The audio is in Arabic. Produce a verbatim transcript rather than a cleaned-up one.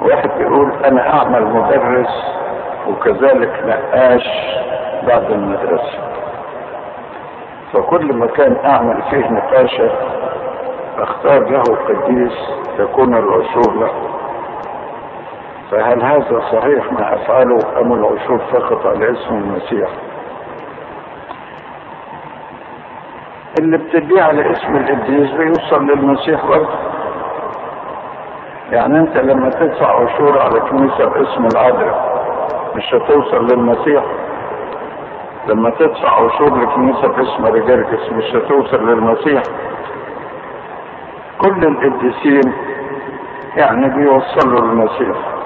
واحد بيقول انا اعمل مدرس وكذلك نقاش بعد المدرسة، فكل مكان اعمل فيه نقاشة اختار له قديس تكون العشور له. فهل هذا صحيح ما افعله ام العشور فقط على اسم المسيح؟ اللي بتديه على اسم القديس بيوصل للمسيح برضه. يعني انت لما تدفع عشور على كنيسة باسم العذراء مش هتوصل للمسيح؟ لما تدفع عشور لكنيسة باسم رجرجس مش هتوصل للمسيح؟ كل القديسين يعني بيوصلوا للمسيح.